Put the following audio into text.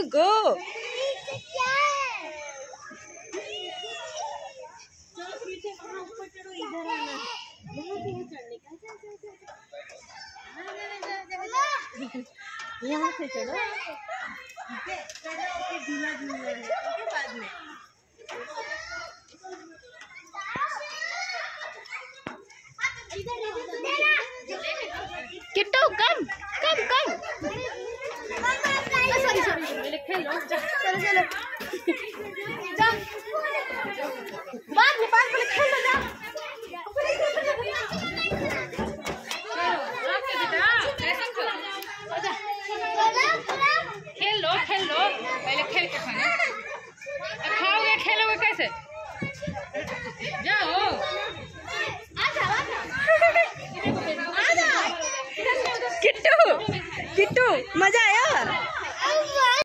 गो। यहाँ से चलो, झूला झूलना है बाद में। Kittu come come come, sorry sorry, खेलो चलो चलो जा, बाद में खेल लो जा। खेल लो पहले, खेल के खाना खाओगे, खेलोगे कैसे? जाओ किट्टू किट्टू मजा आया।